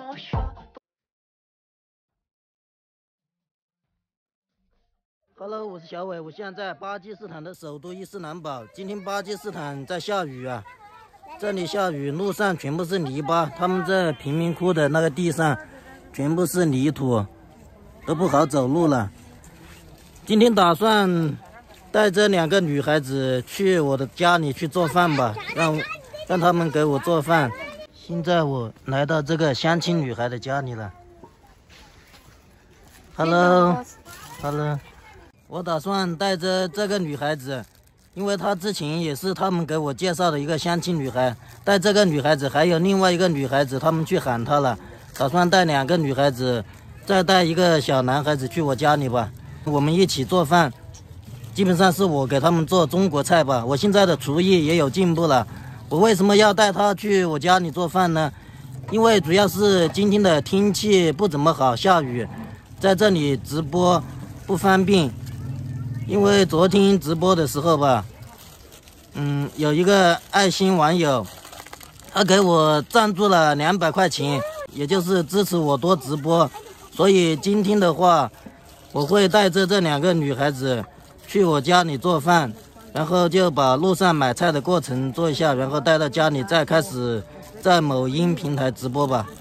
Hello， 我是小伟，我现在在巴基斯坦的首都伊斯兰堡。今天巴基斯坦在下雨啊，这里下雨，路上全部是泥巴，他们这贫民窟的那个地上全部是泥土，都不好走路了。今天打算带这2个女孩子去我的家里去做饭吧，让他们给我做饭。现在我来到这个相亲女孩的家里了。Hello。我打算带着这个女孩子，因为她之前也是他们给我介绍的一个相亲女孩，带这个女孩子还有另外一个女孩子，他们去喊她了，打算带2个女孩子，再带一个小男孩子去我家里吧，我们一起做饭。基本上是我给他们做中国菜吧，我现在的厨艺也有进步了。我为什么要带她去我家里做饭呢？因为主要是今天的天气不怎么好，下雨，在这里直播不方便。因为昨天直播的时候吧，有一个爱心网友，他给我赞助了200块钱，也就是支持我多直播。所以今天的话，我会带着这2个女孩子去我家里做饭，然后就把路上买菜的过程做一下，然后带到家里再开始在某音平台直播吧。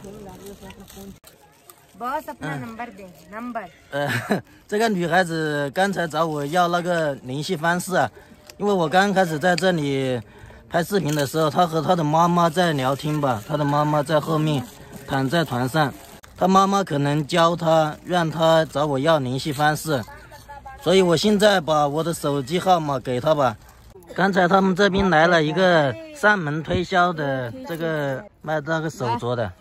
这个女孩子刚才找我要那个联系方式啊，因为我刚开始在这里拍视频的时候，她和她的妈妈在聊天吧，她的妈妈在后面躺在床上，她妈妈可能教她，让她找我要联系方式，所以我现在把我的手机号码给她吧。刚才他们这边来了一个上门推销的，这个卖那个手镯的。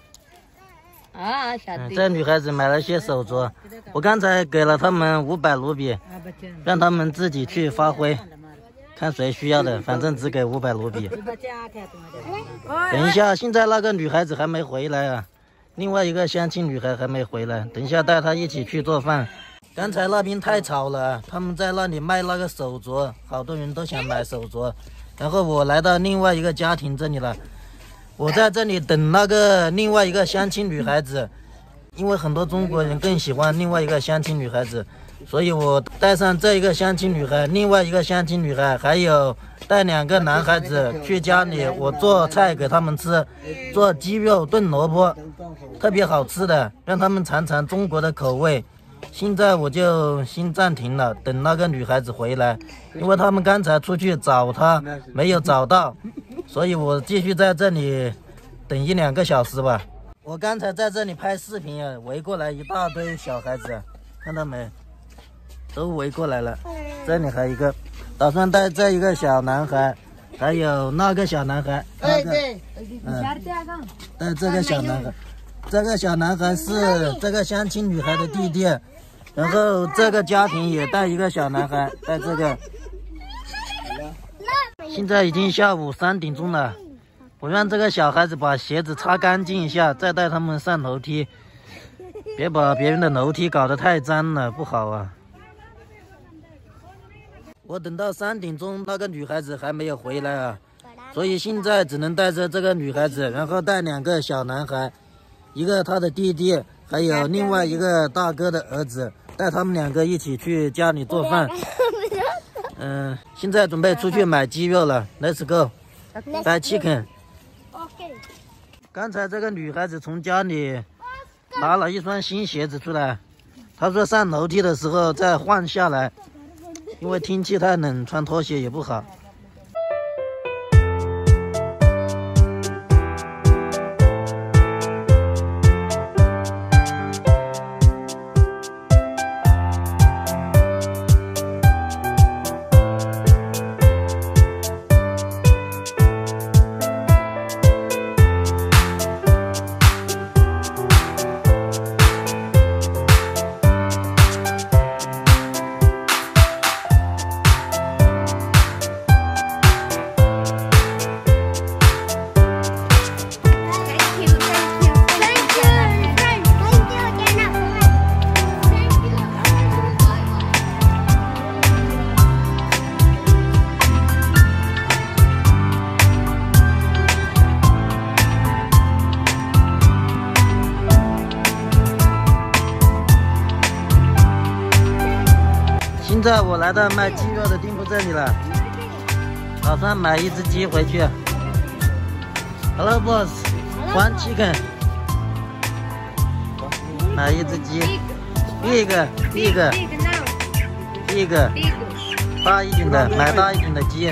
这女孩子买了些手镯，我刚才给了他们500卢比，让他们自己去发挥，看谁需要的，反正只给500卢比。等一下，现在那个女孩子还没回来啊，另外一个相亲女孩还没回来，等一下带她一起去做饭。刚才那边太吵了，他们在那里卖那个手镯，好多人都想买手镯，然后我来到另外一个家庭这里了。我在这里等那个另外一个相亲女孩子，因为很多中国人更喜欢另外一个相亲女孩子，所以我带上这一个相亲女孩，另外一个相亲女孩，还有带2个男孩子去家里，我做菜给他们吃，做鸡肉炖萝卜，特别好吃的，让他们尝尝中国的口味。现在我就先暂停了，等那个女孩子回来，因为他们刚才出去找她没有找到，所以我继续在这里等1-2个小时吧。我刚才在这里拍视频啊，围过来一大堆小孩子，看到没？都围过来了。这里还有一个，打算带这一个小男孩，还有那个小男孩，带这个小男孩。这个小男孩是这个相亲女孩的弟弟，然后这个家庭也带一个小男孩，带这个。现在已经下午3点钟了，我让这个小孩子把鞋子擦干净一下，再带他们上楼梯，别把别人的楼梯搞得太脏了，不好啊。我等到3点钟，那个女孩子还没有回来啊，所以现在只能带着这个女孩子，然后带2个小男孩，一个他的弟弟，还有另外一个大哥的儿子，带他们2个一起去家里做饭。现在准备出去买鸡肉了 ，Let's go， buy chicken。刚才这个女孩子从家里拿了一双新鞋子出来，她说上楼梯的时候再换下来，因为天气太冷，穿拖鞋也不好。 在我来到卖鸡肉的店铺这里了，打算买一只鸡回去。Hello boss, one chicken。买一只鸡，big，大一点的，买大一点的鸡。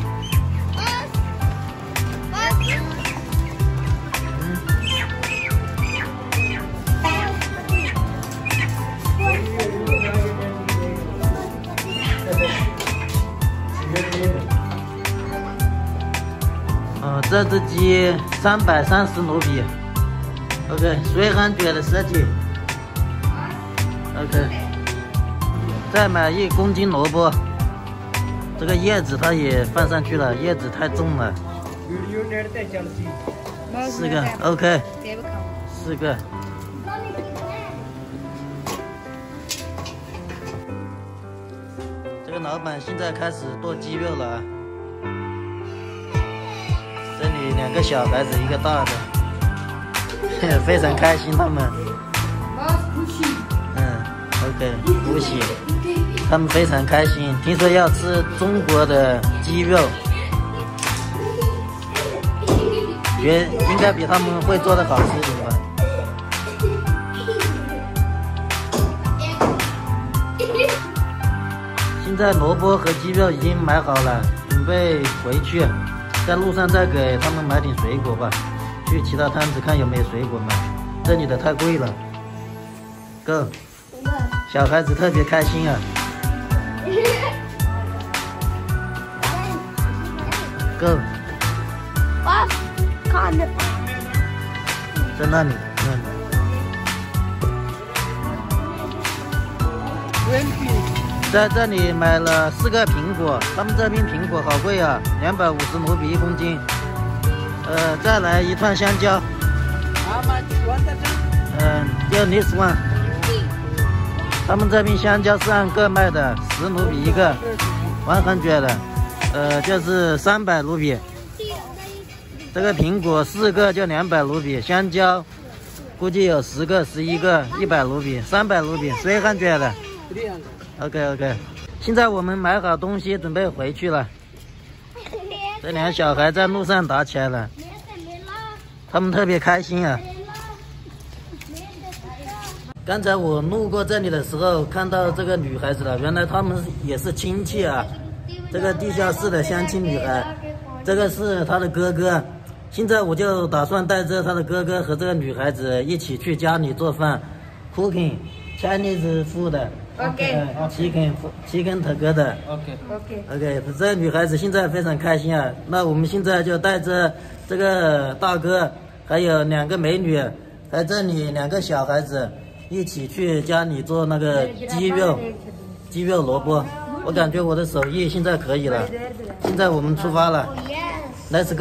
这只鸡330卢比 ，OK， 330。OK， 再买1公斤萝卜，这个叶子它也放上去了，叶子太重了。4个 ，OK， 4个。这个老板现在开始剁鸡肉了。这里2个小孩子，1个大的，非常开心他们。OK， 不行，他们非常开心。听说要吃中国的鸡肉，觉得应该比他们会做的好吃一点吧。现在萝卜和鸡肉已经买好了，准备回去。在路上再给他们买点水果吧，去其他摊子看有没有水果买，这里的太贵了。Go， 小孩子特别开心啊。Go， 看着， 在那里，在这里买了4个苹果，他们这边苹果好贵啊，250卢比1公斤。再来1串香蕉。要this one。他们这边香蕉是按个卖的，10卢比1个，100的，就是300卢比。这个苹果4个就200卢比，香蕉估计有10个、11个，100卢比，300卢比，300的。OK， 现在我们买好东西准备回去了。这2个小孩在路上打起来了，他们特别开心啊。刚才我路过这里的时候，看到这个女孩子了，原来他们也是亲戚啊。这个地下室的相亲女孩，这个是她的哥哥。现在我就打算带着她的哥哥和这个女孩子一起去家里做饭 ，cooking Chinese food。OK。chicken together。OK。这女孩子现在非常开心啊。那我们现在就带着这个大哥，还有2个美女，还有这里2个小孩子。一起去家里做那个鸡肉萝卜，我感觉我的手艺现在可以了。现在我们出发了 ，Let's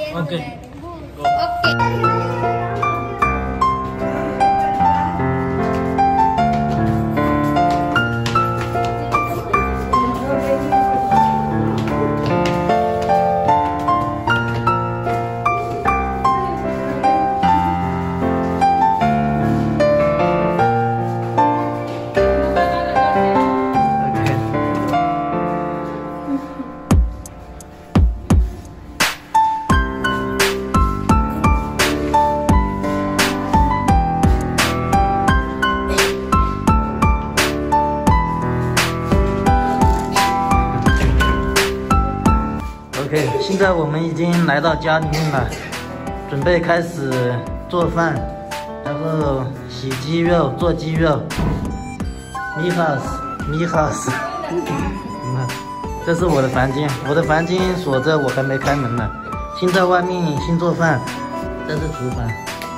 go。OK。OK， 现在我们已经来到家里面了，准备开始做饭，然后洗鸡肉、做鸡肉。米哈斯，这是我的房间，我的房间锁着，我还没开门呢。先在外面先做饭，这是厨房。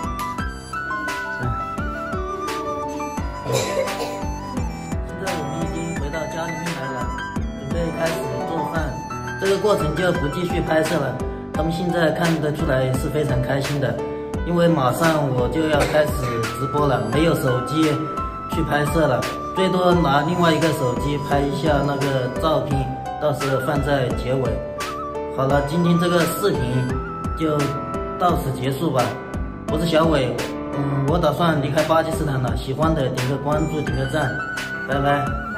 现在我们已经回到家里面来了，准备开始做饭。这个过程就不继续拍摄了，他们现在看得出来是非常开心的，因为马上我就要开始直播了，没有手机去拍摄了，最多拿另外一个手机拍一下那个照片，到时候放在结尾。好了，今天这个视频就到此结束吧。我是小伟，我打算离开巴基斯坦了，喜欢的点个关注，点个赞，拜拜。